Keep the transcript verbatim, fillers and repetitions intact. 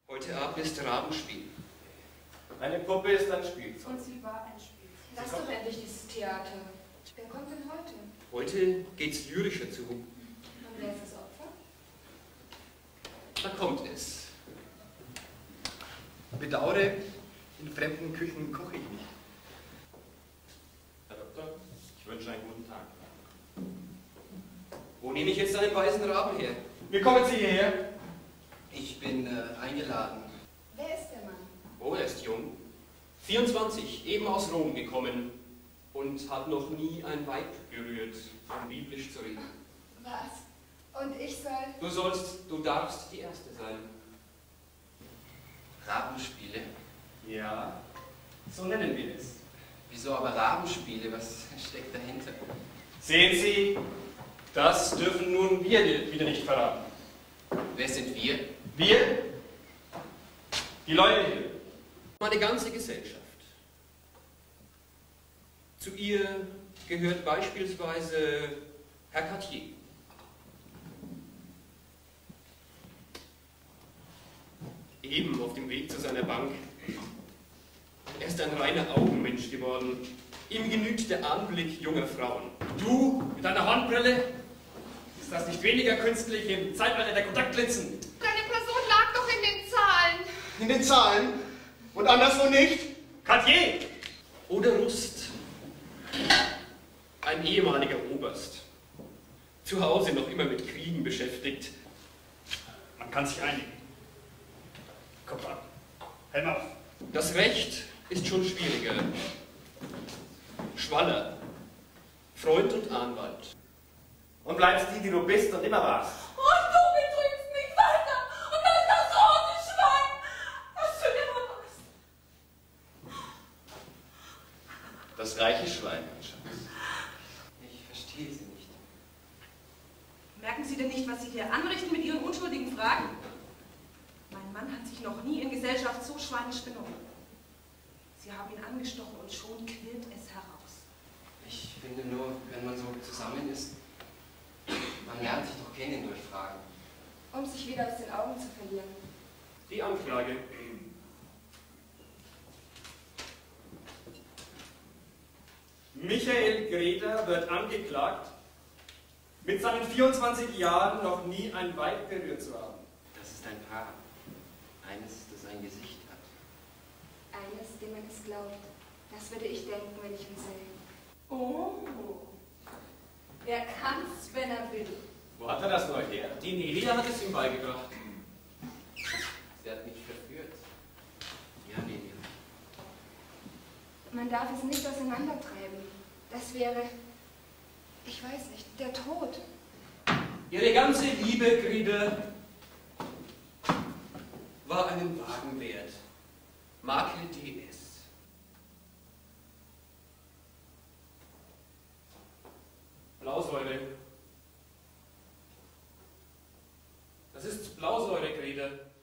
Heute Abend ist Rabenspiel. Eine Puppe ist ein Spielzeug. Und sie war ein Spielzeug. Lass doch endlich dieses Theater. Wer kommt denn heute? Heute geht's lyrischer zu. Und wer ist das Opfer? Da kommt es. Bedauere, in fremden Küchen koche ich nicht. Herr Doktor, ich wünsche einen guten Tag. Wo nehme ich jetzt einen weißen Raben her? Wie kommen Sie hierher? Ich bin äh, eingeladen. Wer ist der Mann? Oh, er ist jung. vierundzwanzig, eben aus Rom gekommen und hat noch nie ein Weib berührt, um biblisch zu reden. Was? Und ich soll... Du sollst, du darfst die Erste sein. Rabenspiele? Ja, so nennen wir es. Wieso aber Rabenspiele? Was steckt dahinter? Sehen Sie, das dürfen nun wir wieder nicht verraten. Wer sind wir? Wir? Die Leute hier. Meine ganze Gesellschaft. Zu ihr gehört beispielsweise Herr Cartier. Eben auf dem Weg zu seiner Bank. Er ist ein reiner Augenmensch geworden. Ihm genügt der Anblick junger Frauen. Du mit deiner Hornbrille? Ist das nicht weniger künstlich im Zeitalter der Kontaktlinsen? Deine Person lag doch in den Zahlen. In den Zahlen? Und anderswo nicht? Cartier! Oder Rust. Ein ehemaliger Oberst. Zu Hause noch immer mit Kriegen beschäftigt. Man kann sich einigen. Kopf ab. Helm auf. Das Recht ist schon schwieriger. Schwaller. Freund und Anwalt. Und bleibst die, die du bist und immer warst. Und du betrügst mich weiter. Und dann das rote Schwein, das du immer warst. Das reiche Schwein, mein Schatz. Ich verstehe Sie nicht. Merken Sie denn nicht, was Sie hier anrichten mit Ihren unschuldigen Fragen? Mein Mann hat sich noch nie in Gesellschaft so schweinisch benommen. Sie haben ihn angestochen und schon quillt es heraus. Ich finde nur, wenn man so zusammen ist, man lernt sich doch kennen durch Fragen. Um sich wieder aus den Augen zu verlieren. Die Anklage. Michael Greder wird angeklagt, mit seinen vierundzwanzig Jahren noch nie ein Weib berührt zu haben. Das ist ein Paar. Eines, das ein Gesicht hat. Eines, dem man es glaubt. Das würde ich denken, wenn ich ihn sähe. Oh, er kann's, wenn er will. Wo hat er das neu her? Die Nelia hat es ihm beigebracht. Sie hat mich verführt. Ja, Nelia. Man darf es nicht auseinandertreiben. Das wäre, ich weiß nicht, der Tod. Ihre ganze Liebe, Grida, war einen Wagen wert. Marke D S. Blausäure. Das ist Blausäure, Grida.